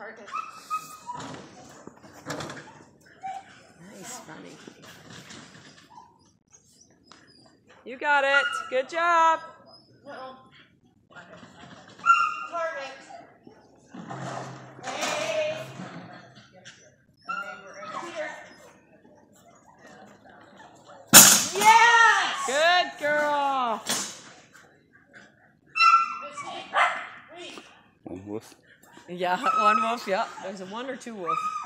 target. Nice running. You got it. Good job. Target. Yes! Good girl. One wolf. Yeah, one wolf. Yeah, there's a one or two wolf.